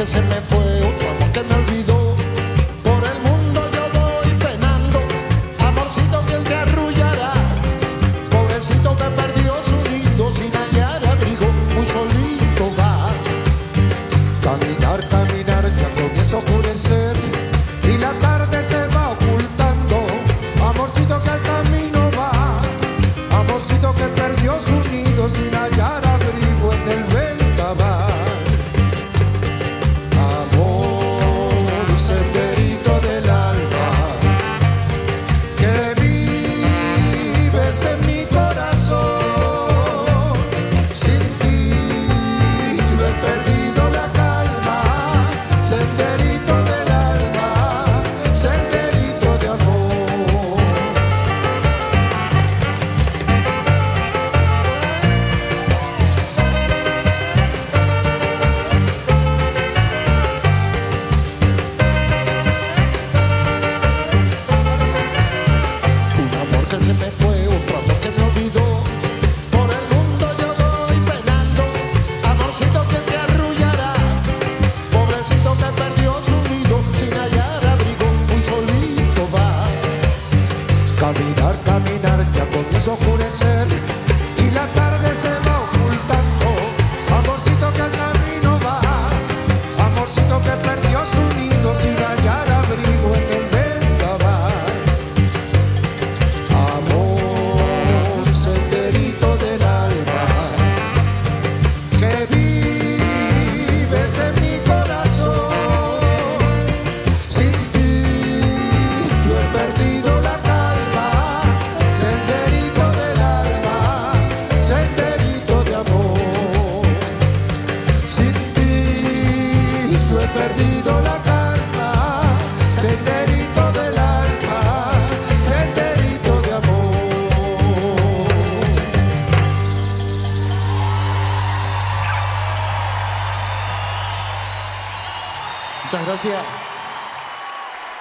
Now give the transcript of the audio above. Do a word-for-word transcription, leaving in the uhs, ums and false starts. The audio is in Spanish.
que se me fue, otro amor que me olvidó. Por el mundo yo voy penando, amorcito que te arrullará. Pobrecito que perdió su nido sin hallar abrigo, muy solito va. Caminar, caminar, ya comienza a oscurecer y la tarde se va ocultando. Amorcito que al camino va, amorcito que perdió su nido sin hallar abrigo en el vendaval. Amor, senderito del alma, que vives en mi corazón. Sin ti yo he perdido la calma. Senderito del alma, senderito de amor. Un amor que se me fue, otro amor que me olvidó. Por el mundo yo voy penando, amorcito que te arrullará. Pobrecito que perdió su nido sin hallar abrigo, muy solito va. Caminar, caminar, ya comienza a oscurecer y la tarde se va ocultando. Amorcito que al camino va, amorcito que perdió su nido sin hallar abrigo en el vendaval. Amor, senderito del alma, que vives en mi corazón. Sin ti yo he perdido la calma. Senderito del alma, senderito de amor. Sin ti yo he perdido la calma. Senderito del alma, senderito de amor. Muchas gracias.